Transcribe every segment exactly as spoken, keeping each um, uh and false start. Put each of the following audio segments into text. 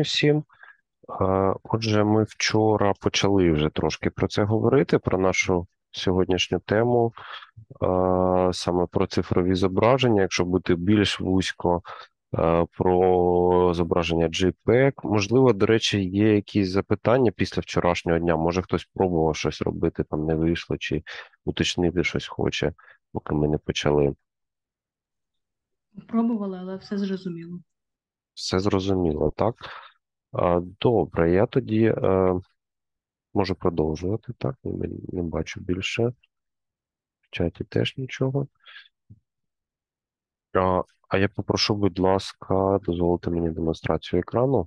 всім. Е, Отже, ми вчора почали вже трошки про це говорити, про нашу сьогоднішню тему, е, саме про цифрові зображення, якщо бути більш вузько, е, про зображення JPEG. Можливо, до речі, є якісь запитання після вчорашнього дня, може хтось пробував щось робити, там не вийшло, чи уточнити щось хоче, поки ми не почали. Пробували, але все зрозуміло. Все зрозуміло, так? А, Добре, я тоді е, можу продовжувати, так? Не, не бачу більше. В чаті теж нічого. А, а я попрошу, будь ласка, дозволити мені демонстрацію екрану.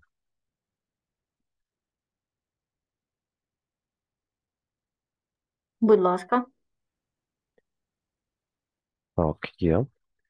Будь ласка. Так, є.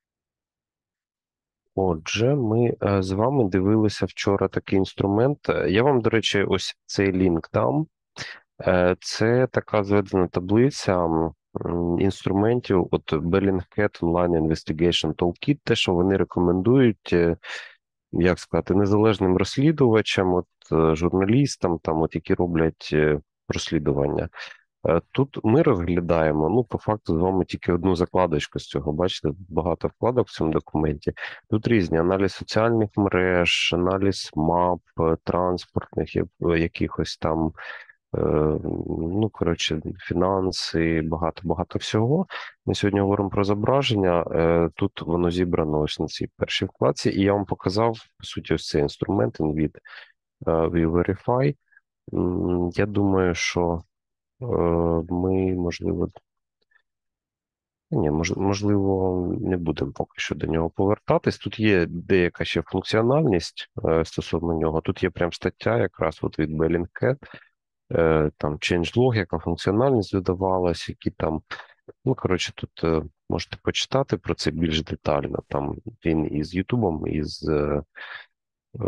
Отже, ми е, з вами дивилися вчора такий інструмент. Е, Я вам, до речі, ось цей лінк дам. Е, Це така зведена таблиця м, інструментів от Bellingcat Online Investigation Toolkit, те, що вони рекомендують, е, як сказати, незалежним розслідувачам, от е, журналістам, там, от, які роблять е, розслідування. Е, Тут ми розглядаємо, ну, по факту, з вами тільки одну закладочку з цього. Бачите, тут багато вкладок в цьому документі. Тут різні аналіз соціальних мереж, аналіз мап, е, транспортних я- якихось там, е, ну, коротше, фінанси, багато-багато всього. Ми сьогодні говоримо про зображення. Е, Тут воно зібрано ось на цій першій вкладці, і я вам показав, по суті, ось цей інструмент від ViewVerify. М, Я думаю, що е, ми, можливо, ні, мож, можливо, не будемо поки що до нього повертатись. Тут є деяка ще функціональність е, стосовно нього. Тут є прям стаття якраз от від Bellingcat, е, там changelog, яка функціональність додавалась, які там, ну, коротше, тут е, можете почитати про це більш детально. Там він із Ютубом, із е, е,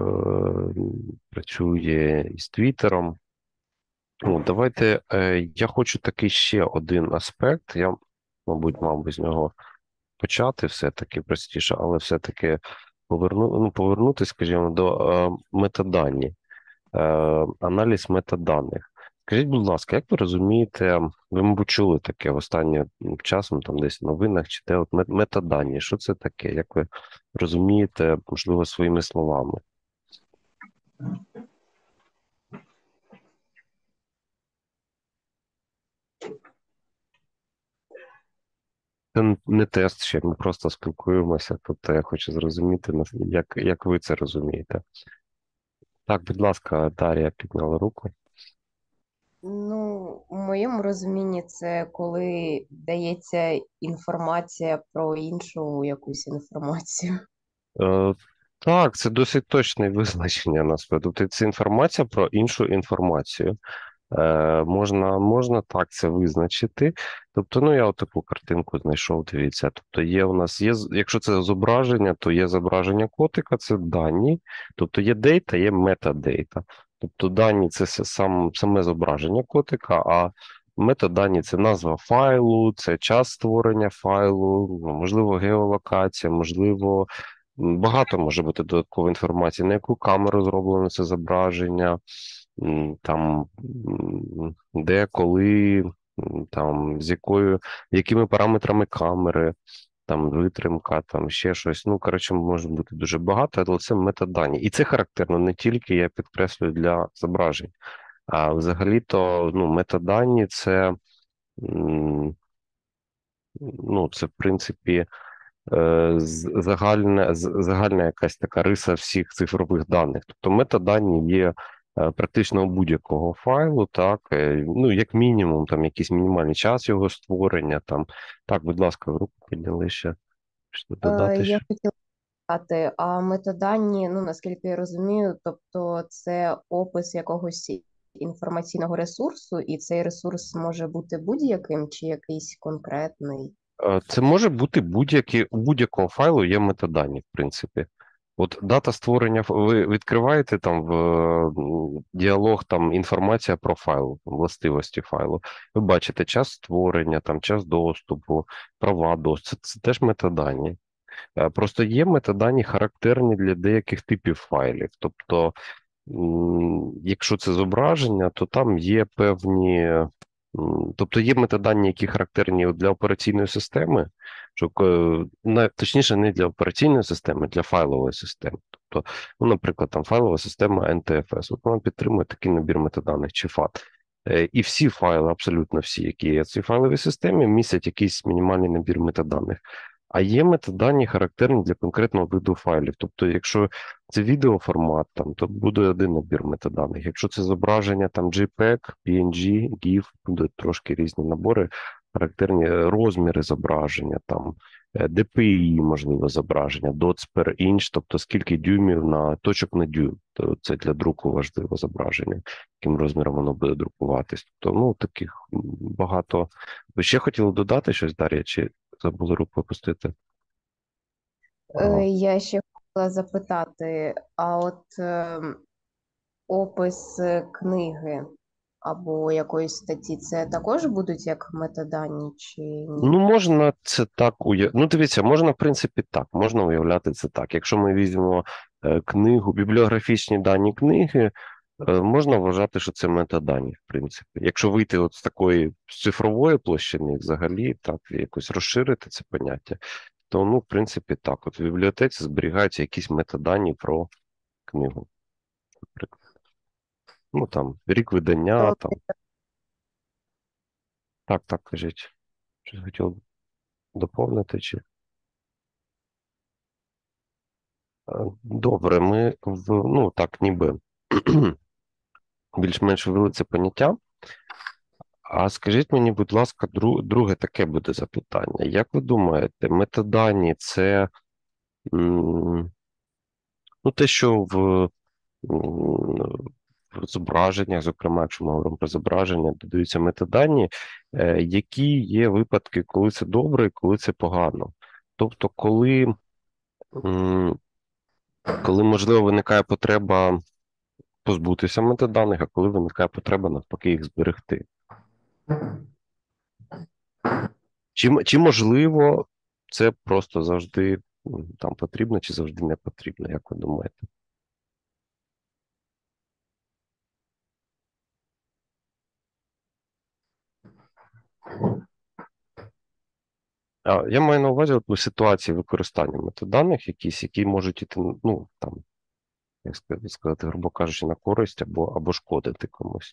працює із Твіттером. Ну, давайте, е, я хочу такий ще один аспект. Я, мабуть, мав би з нього почати все-таки простіше, але все-таки поверну, ну, повернути, скажімо, до е, метадані, е, аналіз метаданих. Скажіть, будь ласка, як ви розумієте, ви, мабуть, чули таке в останнім часом, там десь в новинах, чи те от мет- метадані, що це таке? Як ви розумієте, можливо, своїми словами? Це н- не тест ще, ми просто спілкуємося, тобто я хочу зрозуміти, нас- як, як ви це розумієте. Так, будь ласка, Дар'я підняла руку. Ну, у моєму розумінні, це коли дається інформація про іншу якусь інформацію. Е, так, це досить точне визначення насправді. Тобто це інформація про іншу інформацію. Е, можна, можна так це визначити. Тобто, ну я отаку картинку знайшов, дивіться. Тобто є у нас, є, з- якщо це зображення, то є зображення котика, це дані. Тобто є дейта, є метадейта. Тобто дані це с- сам, саме зображення котика, а метадані це назва файлу, це час створення файлу, ну, можливо, геолокація, можливо. М, Багато може бути додаткової інформації, на яку камеру зроблено це зображення, м, там м, де, коли, м, там з якою, якими параметрами камери, там витримка, там ще щось. Ну, коротше, може бути дуже багато, але це метадані. І це характерно не тільки, я підкреслюю, для зображень, а взагалі-то ну, метадані це, м, ну, це в принципі. Е, з- загальна, з- загальна якась така риса всіх цифрових даних. Тобто метадані є е, практично у будь-якого файлу, так, е, ну, як мінімум, там якийсь мінімальний час його створення, там. Так, будь ласка, руку підняли ще. Що Е, додати я ще? хотіла сказати, а метадані, ну наскільки я розумію, тобто це опис якогось інформаційного ресурсу, і цей ресурс може бути будь-яким чи якийсь конкретний. Е, Це може бути будь-який, у будь-якого файлу є метадані, в принципі. От дата створення, ф- ви відкриваєте там в м, діалог там інформація про файл, властивості файлу. Ви бачите час створення, там час доступу, права доступу. Це, це теж метадані. Е, Просто є метадані характерні для деяких типів файлів. Тобто м, якщо це зображення, то там є певні, м, тобто є метадані, які характерні от для операційної системи, що, е, на- точніше, не для операційної системи, для файлової системи. Тобто, ну, наприклад, там файлова система ен ті еф ес, от вона підтримує такий набір метаданих чи еф ей ті. Е, І всі файли, абсолютно всі, які є в цій файловій системі, містять якийсь мінімальний набір метаданих. А є метадані характерні для конкретного виду файлів. Тобто, якщо це відеоформат, там, то буде один набір метаданих. Якщо це зображення, там JPEG, пі ен джі, гіф, будуть трошки різні набори, характерні е, розміри зображення, там, е, ді пі і, можливо, зображення, dots per inch, тобто скільки дюймів на точок на дюйм. То це для друку важливе зображення, яким розміром воно буде друкуватись. Тобто, ну, таких м, багато. Ви ще хотіли додати щось, Дар'я, чи забули руку опустити? Е, Ага. Я ще хотіла запитати, а от ем, опис е, книги або якоїсь статті, це також будуть як метадані чи ні? Ну, можна це так уявляти. Ну, дивіться, можна, в принципі, так, можна уявляти це так. Якщо ми візьмемо е, книгу, бібліографічні дані книги, е, можна вважати, що це метадані, в принципі. Якщо вийти от з такої з цифрової площини, взагалі, так, якось розширити це поняття, то, ну, в принципі, так. От в бібліотеці зберігаються якісь метадані про книгу, наприклад. Ну, там, рік видання, То там. Так, так, кажіть. Щось хотів доповнити, чи... Е, Добре, ми в, ну так, ніби більш-менш ввели це поняття. А скажіть мені, будь ласка, дру, друге таке буде запитання. Як ви думаєте, метадані це м, ну, те, що в, м, в зображеннях, зокрема, якщо ми говоримо про зображення, додаються метадані, е, які є випадки, коли це добре і коли це погано? Тобто, коли, м, коли можливо виникає потреба позбутися метаданих, а коли виникає потреба навпаки їх зберегти. Чи, м- чи можливо це просто завжди м, там потрібно, чи завжди не потрібно, як ви думаєте? А, я маю на увазі от, у ситуації використання метаданих якісь, які можуть іти, ну, там, як сказати, сказати, грубо кажучи, на користь або, або шкодити комусь.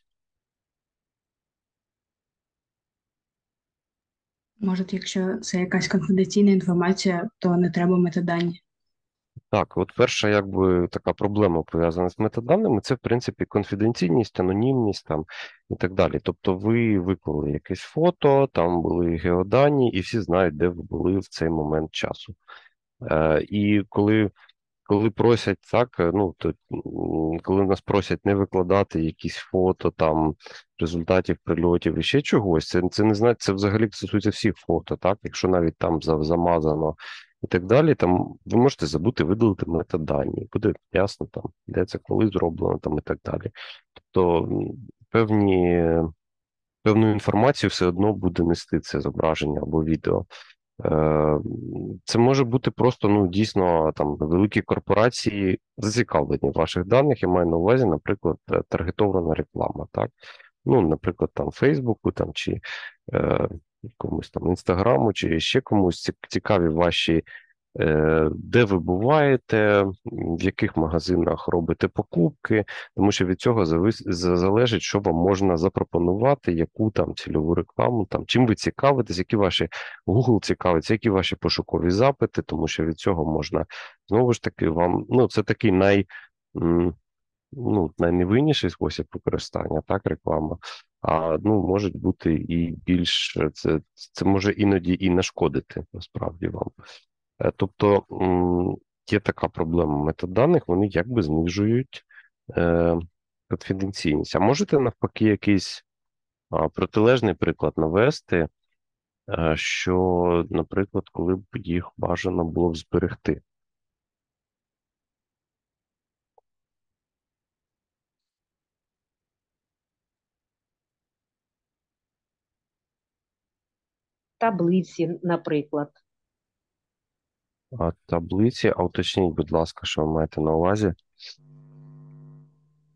Може, якщо це якась конфіденційна інформація, то не треба метадані. Так, от перша якби така проблема пов'язана з метаданими, це в принципі конфіденційність, анонімність там і так далі. Тобто ви виклали якесь фото, там були геодані, і всі знають, де ви були в цей момент часу. Е, і коли коли просять так, е, ну то м, коли нас просять не викладати якісь фото там результатів прильотів і ще чогось, це це не знає, це взагалі стосується всіх фото, так? Якщо навіть там за- замазано і так далі, там ви можете забути видалити метадані, буде ясно там, де це коли зроблено там і так далі. Тобто м, певні, певну інформацію все одно буде нести це зображення або відео. Е, Це може бути просто, ну, дійсно, там, великі корпорації зацікавлені в ваших даних. Я маю на увазі, наприклад, е, таргетована реклама, так? Ну, наприклад, там, Фейсбуку, там, чи е, комусь там Інстаграму, чи ще комусь ці- цікаві ваші е, де ви буваєте, в яких магазинах робите покупки, тому що від цього завис- за- залежить, що вам можна запропонувати, яку там цільову рекламу, там, чим ви цікавитесь, які ваші Google цікавиться, які ваші пошукові запити, тому що від цього можна знову ж таки вам, ну, це такий най. м, Ну, найневинніший спосіб використання, так, реклама. А ну, можуть бути і більш це, це може іноді і нашкодити насправді вам. Е, Тобто м, є така проблема метаданих, вони якби знижують е, конфіденційність. А можете навпаки якийсь а, протилежний приклад навести, е, що, наприклад, коли б їх бажано було б зберегти? таблиці, наприклад. А таблиці, а уточніть, будь ласка, що ви маєте на увазі?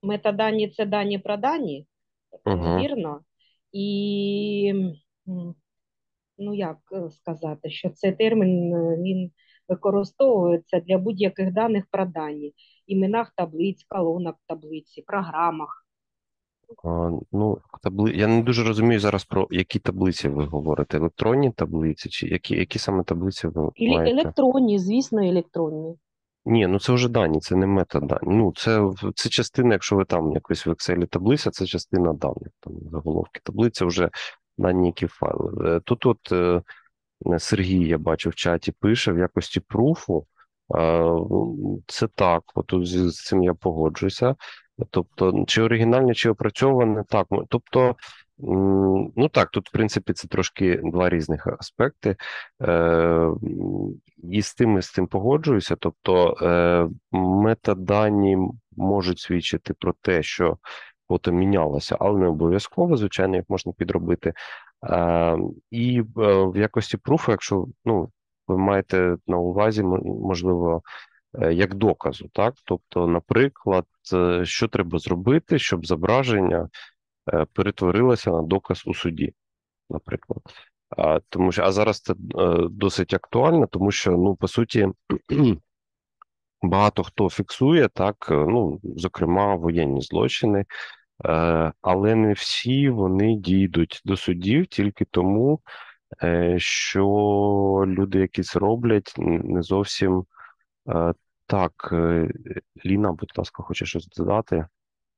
метадані – це дані про дані, е, Угу. вірно? І, м, ну як е, сказати, що цей термін е, він використовується для будь-яких даних про дані, іменах таблиць, колонок таблиці, програмах. А, ну, табли... Я не дуже розумію зараз, про які таблиці ви говорите. Електронні таблиці, чи які, які саме таблиці ви І маєте? електронні, звісно, електронні. Ні, ну це вже дані, це не метадані. Ну, це, це частина, якщо ви там якось в Excel таблиця, це частина даних. Там заголовки таблиця вже дані, які файли. Е, Тут от е, Сергій, я бачу, в чаті пише в якості пруфу. Е, Це так, от тут з, з цим я погоджуюся. Тобто, чи оригінальне, чи опрацьоване, так. м, Тобто, м, ну так, тут, в принципі, це трошки два різних аспекти. Е, м, І з тим, і з цим погоджуюся. Тобто, е, метадані можуть свідчити про те, що фото мінялося, але не обов'язково, звичайно, їх можна підробити. Е, І е, в якості пруфу, якщо ну, ви маєте на увазі, м- можливо, е, як доказу, так? Тобто, наприклад, е, що треба зробити, щоб зображення е, перетворилося на доказ у суді, наприклад. А, тому що, а зараз це е, досить актуально, тому що, ну, по суті, багато хто фіксує, так, е, ну, зокрема, воєнні злочини, е, але не всі вони дійдуть до судів тільки тому, е, що люди, які це роблять, н- не зовсім е, так. е, Ліна, будь ласка, хоче щось додати?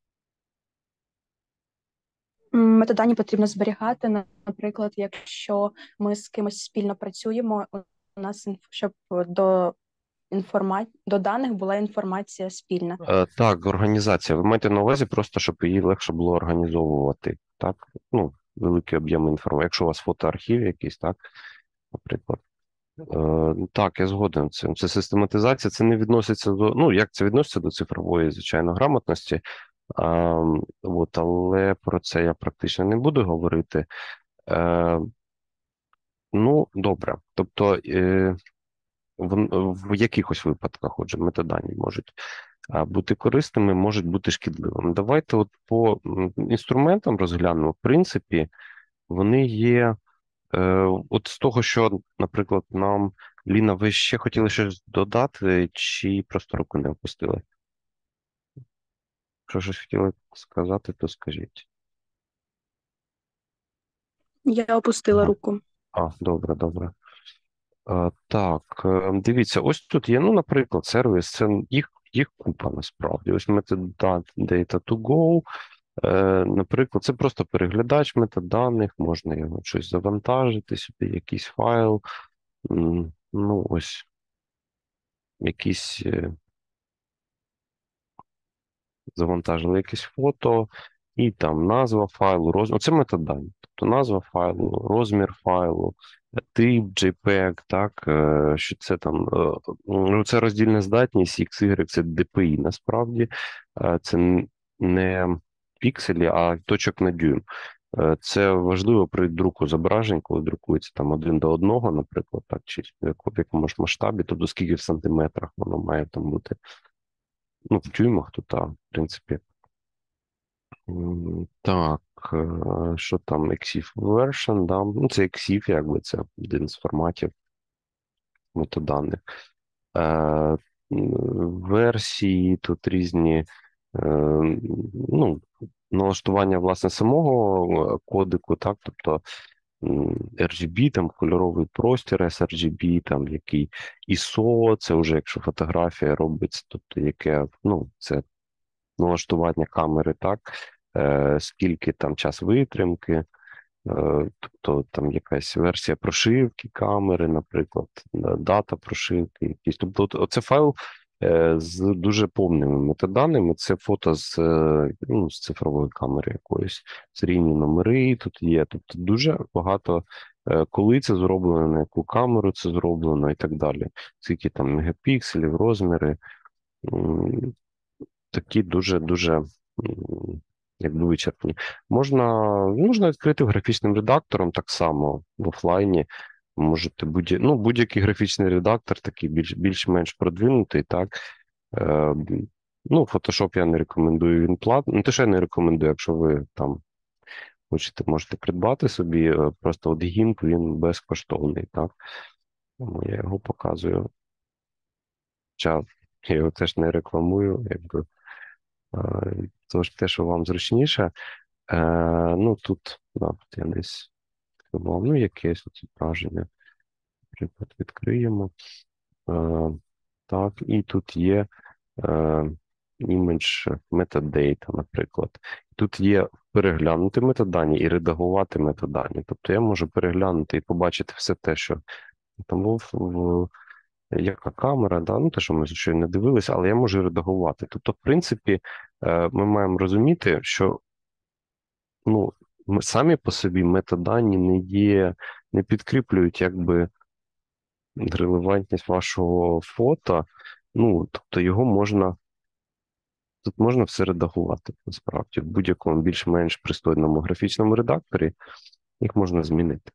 М, Метадані потрібно зберігати. на- Наприклад, якщо ми з кимось спільно працюємо, у нас інф- щоб до інформа... до даних була інформація спільна. Е, Так, організація. Ви маєте на увазі просто, щоб її легше було організовувати, так? Ну, великий об'єм інформації. Якщо у вас фотоархів якийсь, так, наприклад. Е, Так, я згоден з цим. Це систематизація, це не відноситься до, ну, як це відноситься до цифрової, звичайно, грамотності, а, от, але про це я практично не буду говорити. Е, ну, добре. Тобто, е, в, в якихось випадках, отже, метадані можуть а, бути корисними, можуть бути шкідливими. Давайте от по м, інструментам розглянемо. В принципі, вони є. Е, От з того, що, наприклад, нам Ліна, ви ще хотіли щось додати, чи просто руку не опустили? Якщо щось хотіли сказати, то скажіть. Я опустила Ага. руку. А, добре, добре. Е, Так, е, дивіться, ось тут є, ну, наприклад, сервіс, це їх, їх купа насправді. Ось metadata data to go. Е, Наприклад, це просто переглядач метаданих, можна його щось завантажити сюди, якийсь файл. М, Ну, ось якісь е, завантажили якесь фото, і там назва файлу, розмір. Оце метадані. Тобто назва файлу, розмір файлу, тип JPEG, так, е, що це там, е, ну, це роздільна здатність, ікс ігрек, це ді пі і насправді, Е, це н- не пікселі, а точок на дюйм. Е, Це важливо при друку зображень, коли друкується там один до одного, наприклад, так, чи в яку- в якомусь масштабі, тобто скільки в сантиметрах воно має там бути. Ну, в дюймах, то так, в принципі. М, Так, е, що там, ексіф version, да? Ну, це ексіф, якби це один з форматів метаданих. Е, м, Версії тут різні, е, ну, налаштування, власне, самого е, кодику, так, тобто м, ар джі бі, там кольоровий простір, ес ар джі бі, там який ісо, це вже якщо фотографія робиться, тобто яке, ну, це налаштування камери, так, е, скільки там час витримки, е, тобто там якась версія прошивки камери, наприклад, да, дата прошивки, якісь. Тобто, от- оце файл е, з дуже повними метаданими. Це фото з, е, ну, з цифрової камери якоїсь, серійні номери тут є. Тобто дуже багато, е, коли це зроблено, на яку камеру це зроблено і так далі. Скільки там мегапікселів, розміри. М, Такі дуже-дуже м, якби вичерпні. Можна, можна відкрити графічним редактором так само в офлайні. Можете будь, ну, будь-який графічний редактор, такий більш, більш-менш продвинутий, так, е, Ну, Photoshop я не рекомендую, він платний. Ну, те, що я не рекомендую, якщо ви там хочете, можете придбати собі, е, просто от гімп, він безкоштовний, так? Тому я його показую. Хоча я його теж не рекламую, якби. Е, Тож те, що вам зручніше. Е, ну, тут, да, тут я десь відкривав, ну, якесь оце зображення. Наприклад, відкриємо. Е, так, і тут є е, image metadata, наприклад. Тут є переглянути метадані і редагувати метадані. Тобто я можу переглянути і побачити все те, що там був в яка камера, да, ну те, що ми ще не дивилися, але я можу редагувати. Тобто, в принципі, е, ми маємо розуміти, що ну, ми самі по собі метадані не є, не підкріплюють якби релевантність вашого фото. Ну, тобто його можна, тут можна все редагувати, насправді, в будь-якому більш-менш пристойному графічному редакторі їх можна змінити.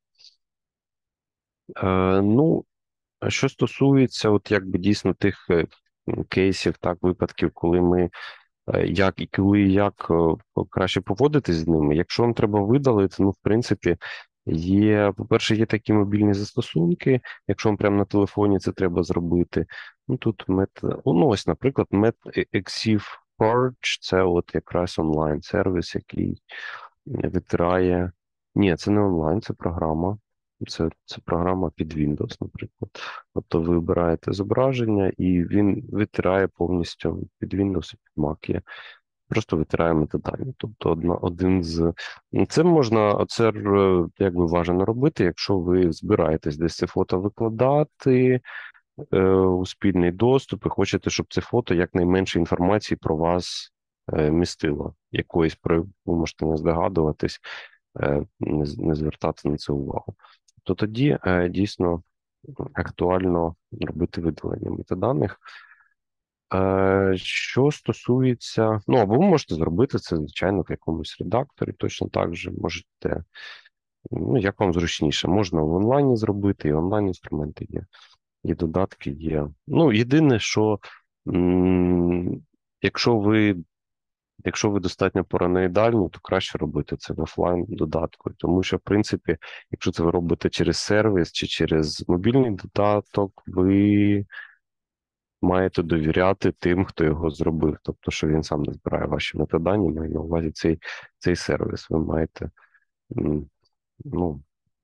Е, ну, а що стосується, от якби дійсно тих е, кейсів, так, випадків, коли ми е, як і коли і як е, краще поводитись з ними, якщо вам треба видалити, ну, в принципі, є, по-перше, є такі мобільні застосунки, якщо вам прямо на телефоні це треба зробити. Ну, тут мет, ну, ось, наприклад, MetExif Purge, це от якраз онлайн-сервіс, який витирає. Ні, це не онлайн, це програма. Це, це програма під Windows, наприклад. Тобто ви вибираєте зображення, і він витирає повністю під Windows і під Mac. Є. Просто витирає метадані. Тобто одна, один з... Це можна, це е, якби бажано робити, якщо ви збираєтесь десь це фото викладати е, у спільний доступ і хочете, щоб це фото якнайменше інформації про вас е, містило. Якоїсь, про ви можете не здогадуватись, е, не, не звертати на це увагу. То тоді е, дійсно актуально робити видалення метаданих. Е, Що стосується, ну, або ви можете зробити це, звичайно, в якомусь редакторі, точно так же можете, ну, як вам зручніше. Можна в онлайні зробити, і онлайн-інструменти є, і додатки є. Ну, єдине, що м, якщо ви Якщо ви достатньо параноїдальні, то краще робити це в офлайн додатку. Тому що, в принципі, якщо це ви робите через сервіс чи через мобільний додаток, ви маєте довіряти тим, хто його зробив. Тобто, що він сам не збирає ваші метадані, має на увазі цей, цей сервіс. Ви маєте ну,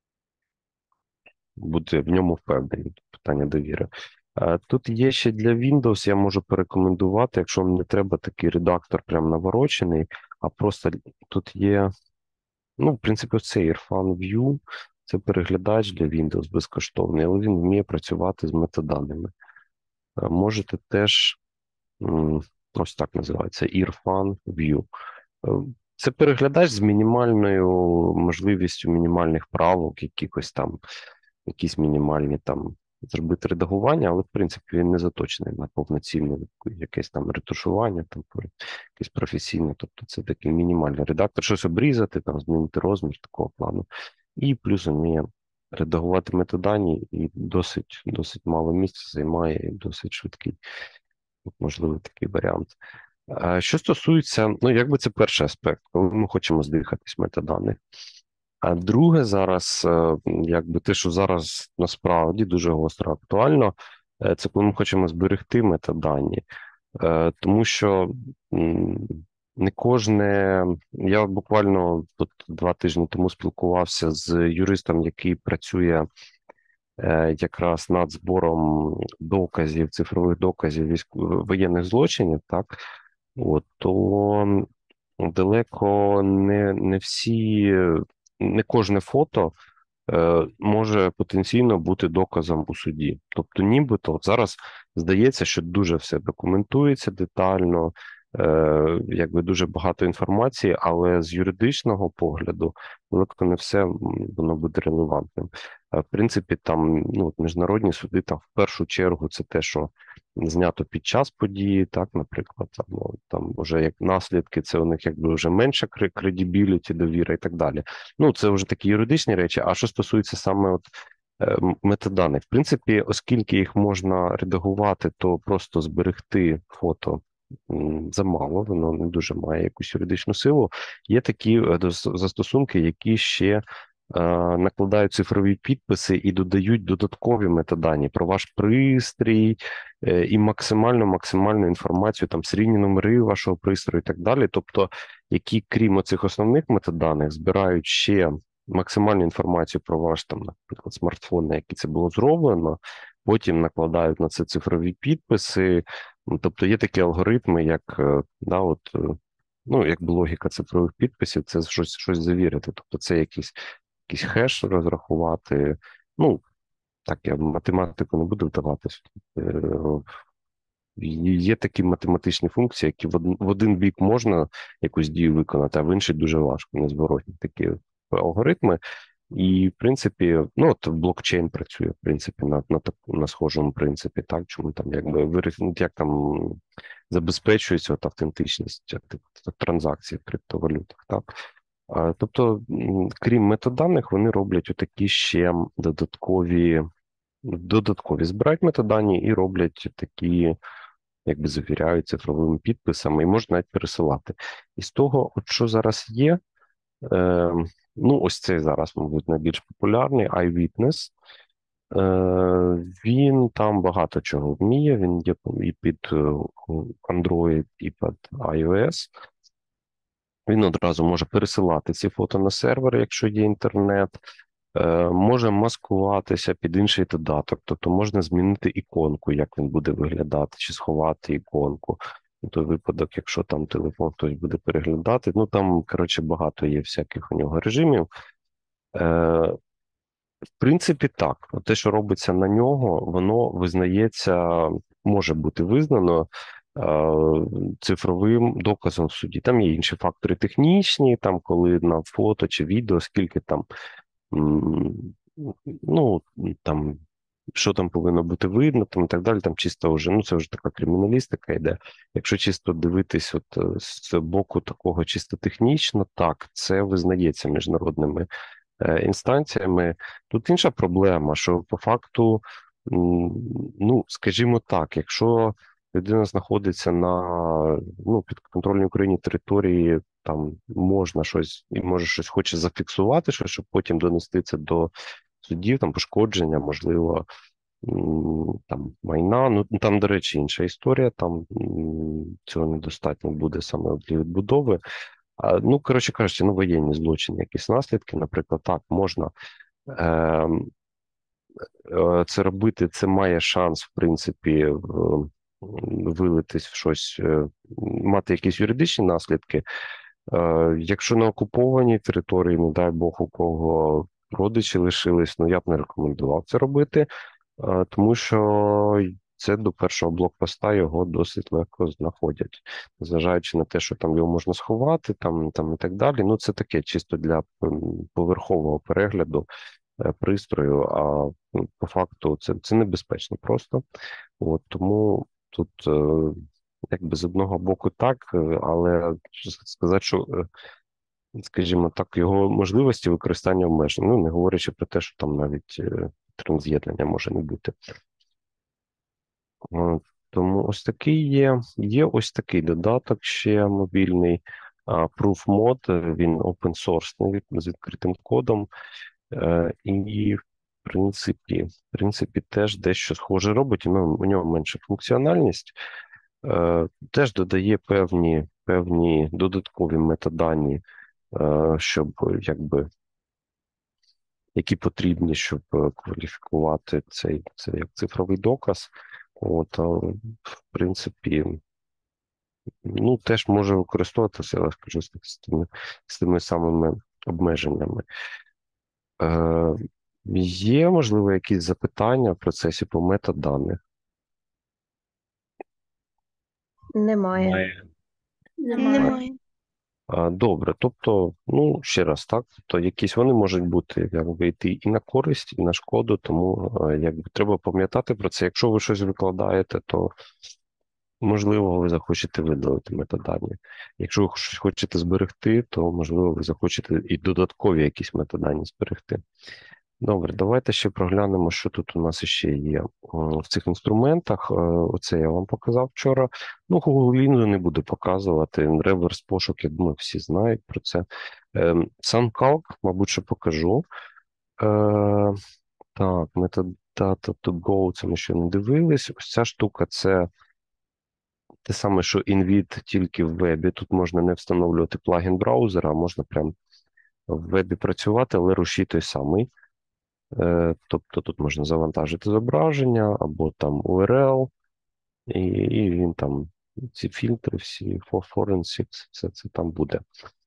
бути в ньому впевнені. Питання довіри. Тут є ще для Windows, я можу порекомендувати, якщо вам не треба такий редактор прям наворочений, а просто тут є, ну, в принципі, цей Irfan View, це переглядач для Windows безкоштовний, але він вміє працювати з метаданими. Можете теж, ось так називається, Irfan View. Це переглядач з мінімальною можливістю мінімальних правок, якихось там, якісь мінімальні там зробити редагування, але в принципі він не заточений на повноцінне якесь там ретушування, там якесь професійне, тобто це такий мінімальний редактор, щось обрізати, там змінити розмір такого плану. І плюс вміє редагувати метадані, і досить, досить мало місця займає, і досить швидкий, можливо, такий варіант. Що стосується, ну, якби це перший аспект, коли ми хочемо здихатись метаданих. А друге зараз, якби те, що зараз насправді дуже гостро актуально, це коли ми хочемо зберегти метадані. Тому що не кожне, я буквально тут два тижні тому спілкувався з юристом, який працює якраз над збором доказів, цифрових доказів військових воєнних злочинів, так, от, то далеко не, не всі, не кожне фото е, може потенційно бути доказом у суді. Тобто нібито от зараз здається, що дуже все документується детально, е, якби дуже багато інформації, але з юридичного погляду далеко не все воно буде релевантним. В принципі, там ну, міжнародні суди там в першу чергу це те, що знято під час події, так, наприклад, там, ну, там вже як наслідки, це у них якби вже менше кредібіліті, довіра і так далі. Ну, це вже такі юридичні речі. А що стосується саме от е, метаданих, в принципі, оскільки їх можна редагувати, то просто зберегти фото м, замало, воно не дуже має якусь юридичну силу. Є такі е, дос- застосунки, які ще е, накладають цифрові підписи і додають додаткові метадані про ваш пристрій е, і максимальну максимальну інформацію, там серійні номери вашого пристрою і так далі. Тобто, які, крім оцих основних метаданих, збирають ще максимальну інформацію про ваш там, наприклад, смартфон, на який це було зроблено, потім накладають на це цифрові підписи. Ну, тобто є такі алгоритми, як, е, да, от, е, ну, якби логіка цифрових підписів, це щось, щось завірити. Тобто це якийсь, якийсь хеш розрахувати. Ну, так, я в математику не буду вдаватись. Е, Є такі математичні функції, які в один, в один бік можна якусь дію виконати, а в інший дуже важко, незворотні такі алгоритми. І, в принципі, ну, от блокчейн працює, в принципі, на, на, так- на схожому принципі, так, чому там, якби, верифі- як там забезпечується от автентичність е, тих транзакцій в криптовалютах, так. А, тобто, м, крім метаданих, вони роблять отакі ще додаткові, додаткові збирають метадані і роблять такі, якби завіряють цифровими підписами, і можна навіть пересилати. І з того, от що зараз є, е, ну, ось цей зараз, мабуть, найбільш популярний iWitness. Е, він там багато чого вміє, він є і під е, Android, і під iOS. Він одразу може пересилати ці фото на сервер, якщо є інтернет, е, може маскуватися під інший додаток, тобто можна змінити іконку, як він буде виглядати, чи сховати іконку. У той випадок, якщо там телефон хтось буде переглядати, ну там, коротше, багато є всяких у нього режимів. Е, в принципі, так. Те, що робиться на нього, воно визнається, може бути визнано е, цифровим доказом в суді. Там є інші фактори технічні, там коли на фото чи відео, скільки там, м, ну, там, що там повинно бути видно, там і так далі, там чисто вже, ну, це вже така криміналістика йде. Якщо чисто дивитись от е, з боку такого чисто технічно, так, це визнається міжнародними е, інстанціями. Тут інша проблема, що по факту, м, ну, скажімо так, якщо людина знаходиться на, ну, підконтрольній Україні території, там можна щось і може щось хоче зафіксувати, щось, щоб потім донести це до судів, там пошкодження, можливо, м, там майна. Ну там, до речі, інша історія. Там м, цього недостатньо буде саме для відбудови. А, ну, коротше кажучи, ну, воєнні злочини, якісь наслідки, наприклад, так, можна е, е, це робити, це має шанс, в принципі, в, вилитись в щось, е, мати якісь юридичні наслідки. Е, якщо на окупованій території, не дай Бог, у кого родичі лишились, ну я б не рекомендував це робити, е, тому що це до першого блокпоста його досить легко знаходять, незважаючи на те, що там його можна сховати, там, там і так далі. Ну, це таке чисто для м, поверхового перегляду е, пристрою, а ну, по факту це, це небезпечно просто. От, тому тут е, якби з одного боку так, е, але сказати, що, е, скажімо так, його можливості використання обмежені, ну, не говорячи про те, що там навіть е, транз'єднання може не бути. Е, Тому ось такий є. Є ось такий додаток ще мобільний, а, ProofMod, е, він open source з відкритим кодом, е, і в принципі, в принципі, теж дещо схоже робить, ну, у нього менша функціональність, е, теж додає певні, певні додаткові метадані, е, щоб якби які потрібні, щоб е, кваліфікувати цей це як цифровий доказ. От, а, в принципі, ну, теж може використовуватися, але скажу з з тими, з тими самими обмеженнями. Е, є, можливо, якісь запитання в процесі по метаданих? Немає. Немає. А, добре, тобто, ну, ще раз, так, тобто якісь вони можуть бути, якби, йти і на користь, і на шкоду, тому, е, якби, треба пам'ятати про це. Якщо ви щось викладаєте, то можливо, ви захочете видалити метадані. Якщо ви щось хочете зберегти, то, можливо, ви захочете і додаткові якісь метадані зберегти. Добре, давайте ще проглянемо, що тут у нас ще є М, в цих інструментах. Е, Оце я вам показав вчора. Ну, Google Lens не буду показувати. Реверс пошук, я думаю, всі знають про це. Ем, SunCalc, мабуть, що покажу. Е, Так, метод Data to Go, це ми ще не дивились. Ось ця штука, це те саме, що InVid, тільки в вебі. Тут можна не встановлювати плагін браузера, а можна прям в вебі працювати, але рушій той самий. Е, Тобто тут можна завантажити зображення або там ю ар ел, і, і він там, ці фільтри всі, for forensics, все це там буде.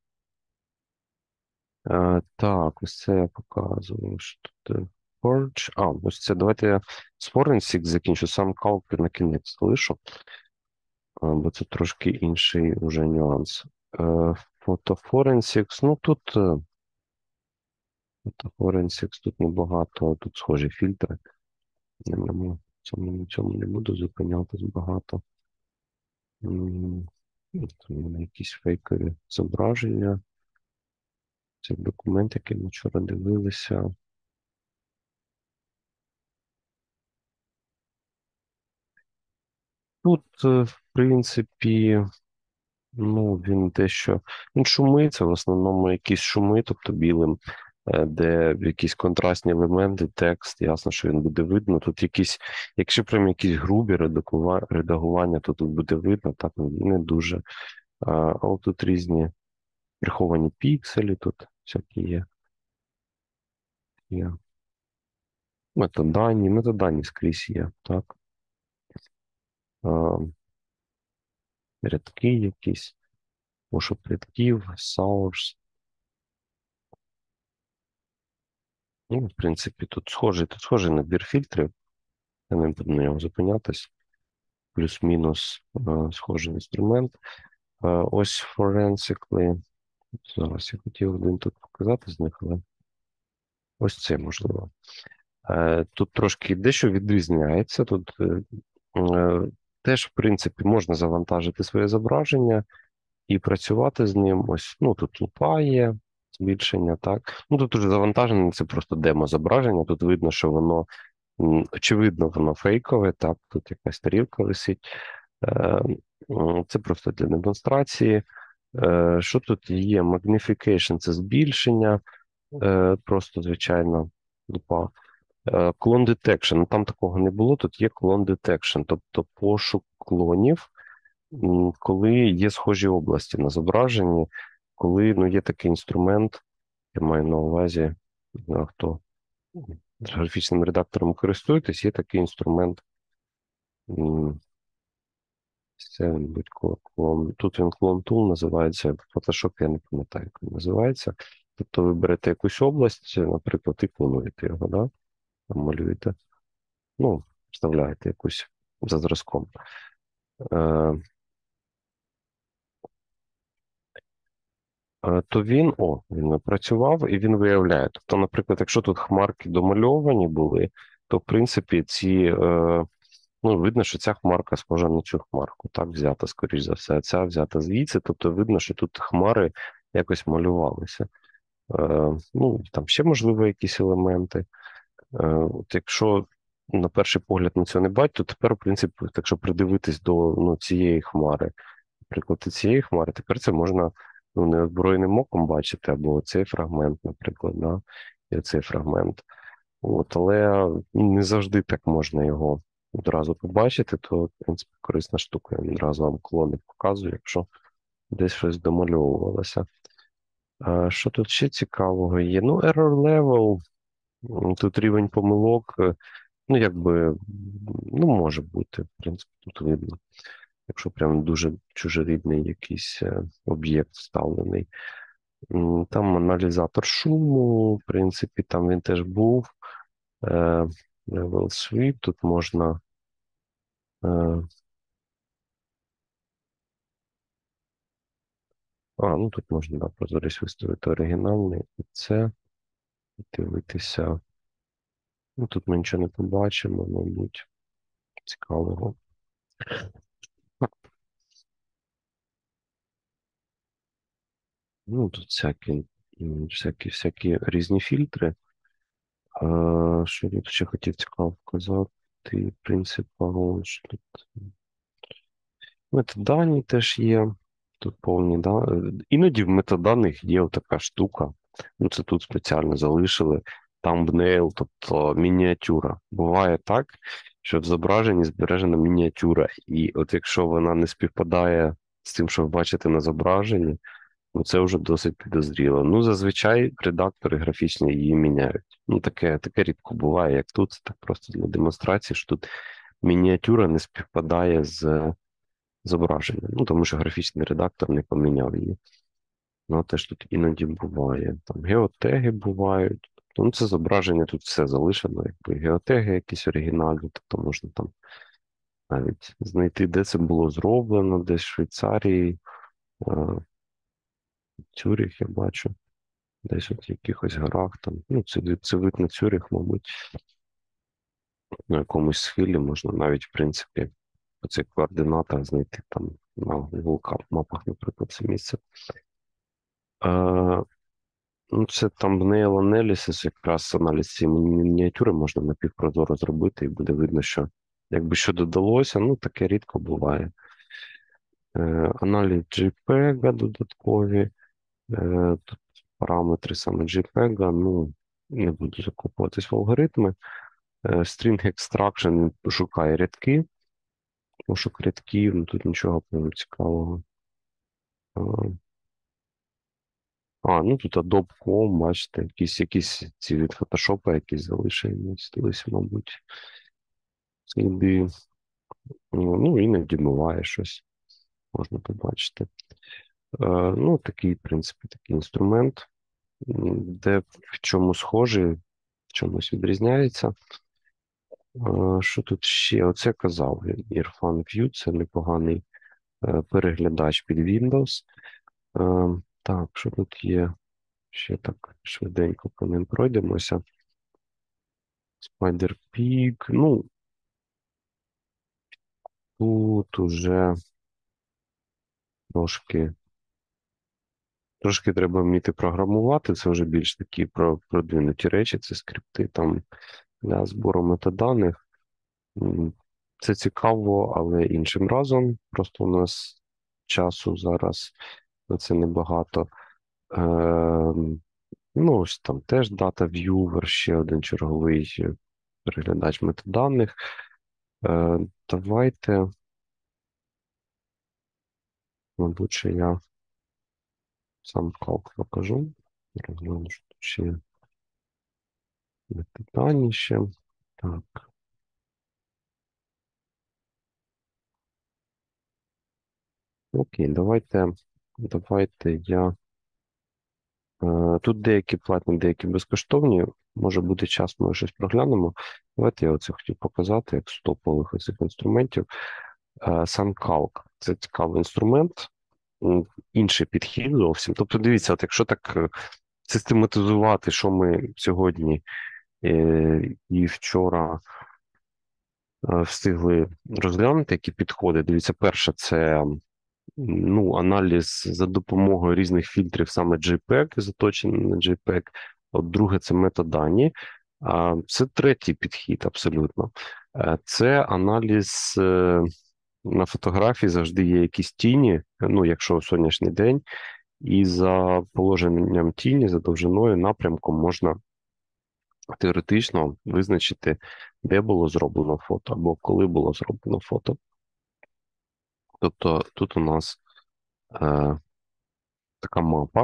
Е, Так, ось це я показував. Що тут? е, Forge. А, ось це, давайте я з Forensics закінчу, сам калк на кінець залишу, е, бо це трошки інший уже нюанс. Е, Photo Forensics, ну тут е, Photo Forensics, тут небагато, тут схожі фільтри. Я на цьому, на цьому не буду зупинятись багато. М, ну, Тут у мене якісь фейкові зображення. Це документ, який ми вчора дивилися. Тут, е, в принципі, ну, він дещо. Він шумить, це в основному якісь шуми, тобто білим, е, де якісь контрастні елементи, текст, ясно, що він буде видно. Тут якісь, якщо прям якісь грубі редагува- редагування, то тут буде видно, так ну, не дуже. А, але тут різні приховані пікселі, тут всякі є. є. Метадані, метадані скрізь є, так. А, Рядки якісь, пошук рядків, source. Ну, в принципі, тут схожий, тут схожий набір фільтрів. Я не буду на нього зупинятись. Плюс-мінус а, схожий інструмент. А, ось Forensically. Зараз я хотів один тут показати з них, але ось це можливо. Е, Тут трошки дещо відрізняється. Тут е, е, теж, в принципі, можна завантажити своє зображення і працювати з ним. Ось, ну, тут лупа є, збільшення, так. Ну, тут уже завантажене, це просто демо-зображення. Тут видно, що воно, м, очевидно, воно фейкове, так, тут якась тарілка висить. Е, м, Це просто для демонстрації. Е, Що тут є? Magnification – це збільшення, е, просто, звичайно, лупа. Е, Clone Detection, ну, там такого не було, тут є Clone Detection, тобто пошук клонів, м, коли є схожі області на зображенні, коли ну, є такий інструмент, я маю на увазі, не знаю, хто графічним редактором користуєтесь, є такий інструмент. м, Це, він будь клон. Тут він Clone Tool називається, в Photoshop я не пам'ятаю, як він називається. Тобто ви берете якусь область, наприклад, і клонуєте його, да? Там малюєте. Ну, вставляєте якусь за зразком. Е, е, То він, о, він напрацював і він виявляє. Тобто, наприклад, якщо тут хмарки домальовані були, то в принципі ці, е, ну, видно, що ця хмарка схожа на цю хмарку. Так, взята, скоріш за все, а ця взята звідси. Тобто видно, що тут хмари якось малювалися. Е, Ну, там ще, можливо, якісь елементи. Е, От якщо на перший погляд на цього не бачить, то тепер, в принципі, якщо придивитись до ну, цієї хмари, наприклад, і цієї хмари, тепер це можна ну, неозброєним оком бачити, або цей фрагмент, наприклад, да, і цей фрагмент. От, але не завжди так можна його одразу побачити, то, в принципі, корисна штука. Я одразу вам клони показую, якщо десь щось домальовувалося. А, що тут ще цікавого є? Ну, error level, м, тут рівень помилок, е, ну, якби, ну, може бути, в принципі, тут видно. Якщо прям дуже чужорідний якийсь е, об'єкт вставлений. М, Там аналізатор шуму, в принципі, там він теж був. Е, Level Sweep, тут можна. е, А, ну тут можна, да, прозорість виставити оригінальний. І це дивитися. Ну, тут ми нічого не побачимо, мабуть, цікавого. Ну, тут всякі, м, всякі, всякі різні фільтри. Е, Що я тут ще хотів цікаво вказати? Принципал, що тут? Метадані теж є. Тут повні, да? Іноді в метаданих є така штука. Ну, це тут спеціально залишили. Thumbnail, тобто мініатюра. Буває так, що в зображенні збережена мініатюра. І от якщо вона не співпадає з тим, що ви бачите на зображенні, ну це вже досить підозріло. Ну, зазвичай редактори графічні її міняють. Ну, таке, таке рідко буває, як тут. Це так просто для демонстрації, що тут мініатюра не співпадає з зображення. Ну, тому що графічний редактор не поміняв її. Ну, теж тут іноді буває. Там геотеги бувають. Тобто, ну, це зображення, тут все залишено, якби геотеги якісь оригінальні, тобто можна там навіть знайти, де це було зроблено, десь в Швейцарії, е, Цюрих, я бачу, десь от в якихось горах там. Ну, це, це вид на Цюрих, мабуть, на якомусь схилі можна навіть, в принципі, по цих координатах знайти там на Google мапах, наприклад, це місце. Е, Ну, це thumbnail analysis, якраз аналіз цієї мініатюри можна напівпрозоро зробити, і буде видно, що якби що додалося, ну, таке рідко буває. Е, аналіз JPEG додаткові, е, тут параметри саме JPEG, ну, не буду закопуватись в алгоритми. Е, string extraction, він шукає рядки, пошук рядків, ну, тут нічого прям цікавого. Е, А, ну тут Adobe точка ком, бачите, якісь, якісь ці від Photoshop, якісь залишені, стилися, мабуть. Сліди. Ну, ну, іноді буває щось, можна побачити. Е, ну, такий, в принципі, такий інструмент, де в чому схожий, в чомусь відрізняється. Е, що тут ще? Оце я казав, Irfan View, це непоганий е, переглядач під Windows. Е, так, що тут є? Ще так швиденько по ним пройдемося. Spider Pig, ну, тут уже трошки, трошки треба вміти програмувати, це вже більш такі про- продвинуті речі, це скрипти там для збору метаданих. М, Це цікаво, але іншим разом. Просто у нас часу зараз на це небагато. Ем, ну, ось там теж Data Viewer, ще один черговий переглядач метаданих. Е, давайте, мабуть, що я сам калк покажу. Розгляну, що тут ще є питання ще. Так. Окей, давайте, давайте я. Е, Тут деякі платні, деякі безкоштовні. Може бути час, ми щось проглянемо. Давайте я оце хотів показати, як з топових оцих інструментів. Е, Сам калк. Це цікавий інструмент. М, Інший підхід зовсім. Тобто, дивіться, от якщо так е, систематизувати, що ми сьогодні е, і вчора е, встигли розглянути, які підходи. Дивіться, перше, це ну, аналіз за допомогою різних фільтрів, саме JPEG, заточений на JPEG. От друге, це метадані. А це третій підхід, абсолютно. Е, Це аналіз е, на фотографії, завжди є якісь тіні, ну, якщо сонячний день, і за положенням тіні, за довжиною, напрямком можна теоретично визначити, де було зроблено фото, або коли було зроблено фото. Тобто тут у нас е, така мапа,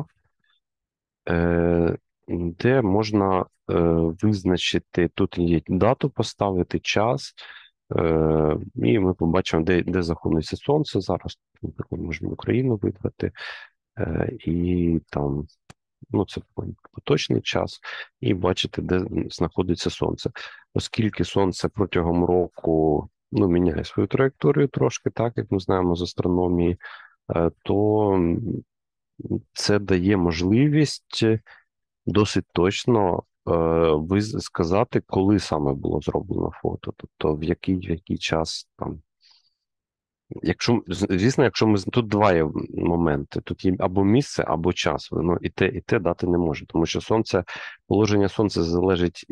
е, де можна е, визначити, тут є дату поставити, час, е, і ми побачимо, де, де знаходиться сонце зараз. Наприклад, можемо Україну вибрати, е, і там, ну, це поточний час, і бачити, де знаходиться сонце. Оскільки сонце протягом року, ну, міняє свою траєкторію трошки, так, як ми знаємо з астрономії, е, то це дає можливість досить точно е, виз- сказати, коли саме було зроблено фото, тобто в який, в який час там. Якщо, з- звісно, якщо ми з- тут два є моменти, тут є або місце, або час. Воно і те, і те дати не може, тому що сонце, положення сонця залежить е,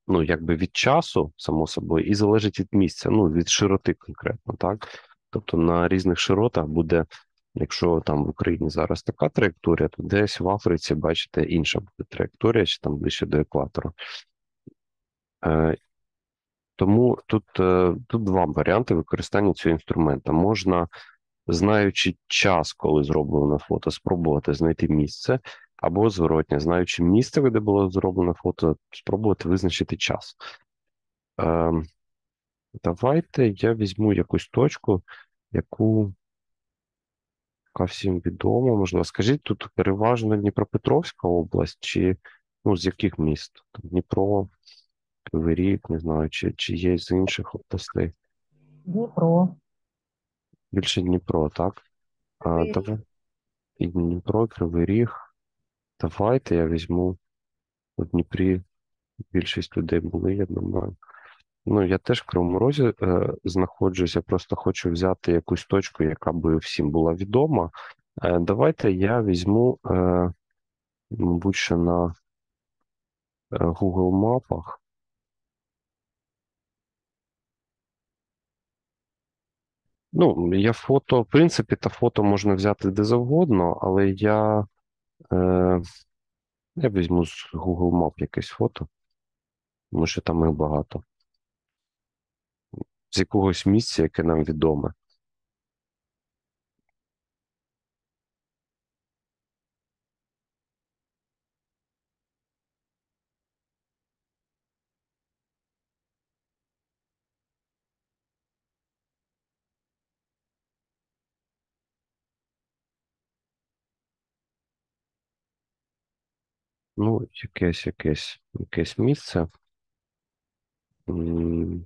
ну, якби від часу, само собою, і залежить від місця, ну, від широти конкретно, так? Тобто на різних широтах буде, якщо там в Україні зараз така траєкторія, то десь в Африці, бачите, інша буде траєкторія, чи там ближче до екватору. Е, тому тут, е, тут два варіанти використання цього інструмента. Можна, знаючи час, коли зроблено фото, спробувати знайти місце, або зворотне, знаючи місце, де було зроблено фото, спробувати визначити час. Е, давайте я візьму якусь точку, яку яка всім відома, можливо. Скажіть, тут переважно Дніпропетровська область, чи ну, з яких міст? Там Дніпро, Кривий Ріг, не знаю, чи, чи є з інших областей? Дніпро. Більше Дніпро, так? А, давай. І Дніпро, Кривий Ріг. Давайте я візьму у Дніпрі. Більшість людей були, я думаю. Ну, я теж в Кривому Розі е, знаходжусь, я просто хочу взяти якусь точку, яка би всім була відома. Е, давайте я візьму, е, мабуть, ще на е, Google мапах. Ну, я фото, в принципі, та фото можна взяти де завгодно, але я, е, я візьму з Google Map якесь фото, тому що там їх багато. З якогось місця, яке нам відоме. Ну, якесь, якесь, якесь місце. М,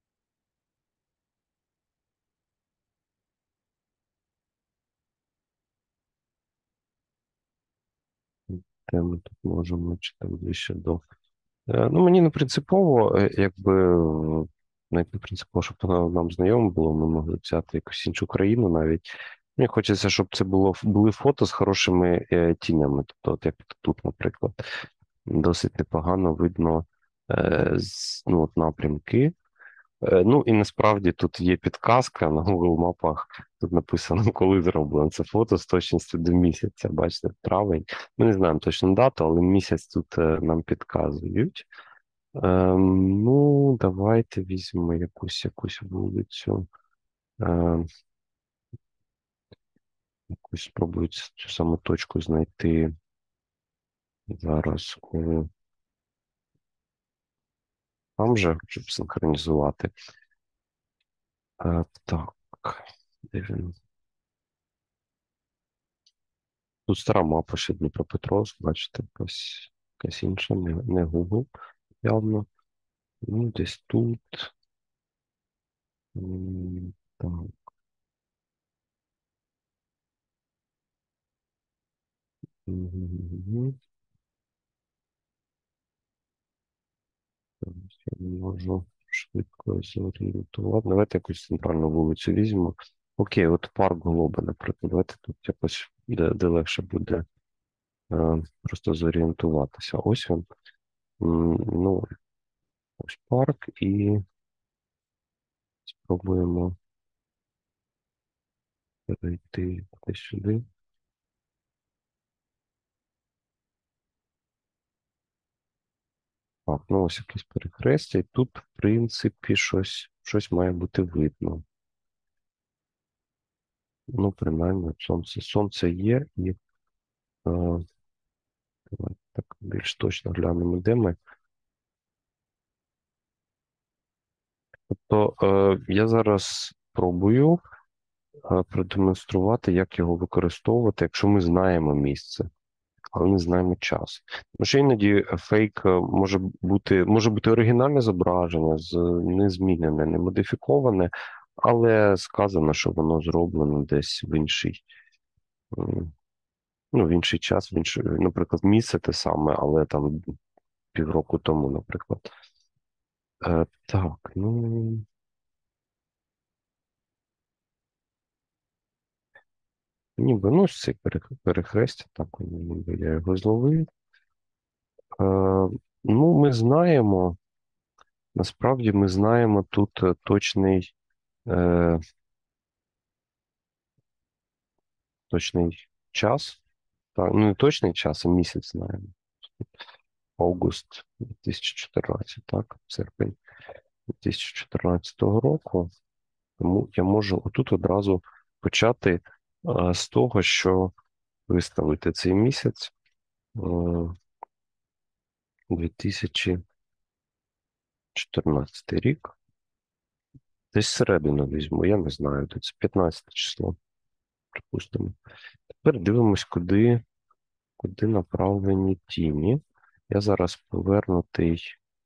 Де ми тут можемо, чи там ближче до. Е, Ну, мені не принципово, е, якби е, навіть не принципово, щоб воно нам знайоме було, ми могли взяти якусь іншу країну навіть. Мені хочеться, щоб це було були фото з хорошими е, тінями. Тобто, от як тут, наприклад, досить непогано видно е, з, ну, от напрямки. Е, Ну і насправді тут є підказка на Google мапах. Тут написано, коли зроблено це фото з точністю до місяця. Бачите, травень. Ми не знаємо точну дату, але місяць тут е, нам підказують. Ем, ну, давайте візьмемо якусь якусь вулицю. Ем, якусь спробую ц- цю саму точку знайти зараз. у- Там же, щоб синхронізувати. Е, так, де він? Тут стара мапа ще Дніпропетровськ, бачите, якась, якась інша, не, не Google, явно. Ну, десь тут. М, Так. Мгм. Зараз я не можу швидко зорієнтувати. Давайте якусь центральну вулицю візьмемо. Окей, от парк Глоба, наприклад. Давайте тут якось, де, де легше буде е, просто зорієнтуватися. Ось він. М, Ну, ось парк і спробуємо перейти десь сюди. Так, ну ось якесь перехрестя, і тут, в принципі, щось, щось має бути видно. Ну, принаймні, от сонце. Сонце є, і е, давайте так більш точно глянемо, де ми. Тобто е, я зараз пробую е, продемонструвати, як його використовувати, якщо ми знаємо місце, але не знаємо час. Тому що іноді фейк е, може бути, може бути оригінальне зображення, з незмінене, не модифіковане, але сказано, що воно зроблено десь в інший, м, ну, в інший час, в інший, наприклад, місце те саме, але там півроку тому, наприклад. Е, так, ну. Ніби, ну, ось цей перех- перехрестя, так, ніби я його зловив. Е, ну, ми знаємо, насправді ми знаємо тут е, точний, е, точний час. Так, ну не точний час, а місяць знаємо. Август дві тисячі чотирнадцятий, так, серпень дві тисячі чотирнадцятого року. Тому я можу отут одразу почати е, з того, що виставити цей місяць е, дві тисячі чотирнадцятий рік. Десь середину візьму, я не знаю, це п'ятнадцяте число, припустимо. Тепер дивимось, куди, куди направлені тіні. Я зараз повернутий.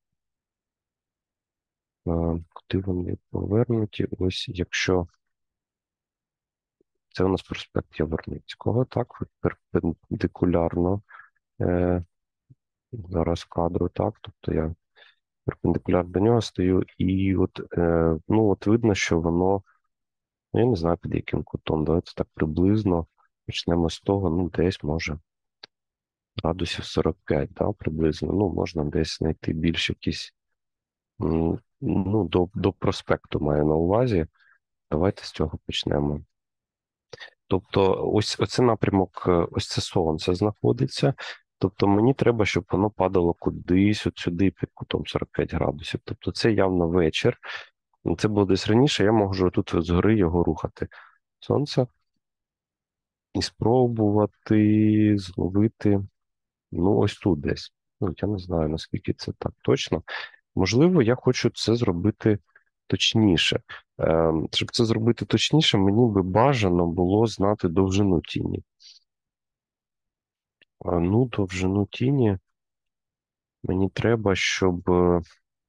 е, Куди вони повернуті? Ось, якщо це у нас проспект Яворницького, так, перпендикулярно е, зараз кадру, так, тобто я перпендикулярно до нього стою, і от, е, ну, от видно, що воно, ну, я не знаю, під яким кутом, давайте так приблизно почнемо з того, ну, десь, може, градусів сорок п'ять, да, приблизно, ну, можна десь знайти більш якісь, м, ну, до, до проспекту маю на увазі, давайте з цього почнемо. Тобто ось оце напрямок, е, ось це сонце знаходиться. Тобто мені треба, щоб воно падало кудись от сюди під кутом сорок п'ять градусів. Тобто це явно вечір. Це було десь раніше, я можу тут згори його рухати. Сонце. І спробувати зловити, ну ось тут десь. Ну, я не знаю, наскільки це так точно. Можливо, я хочу це зробити точніше. Е, щоб це зробити точніше, мені би бажано було знати довжину тіні. А, ну, довжину тіні мені треба, щоб е,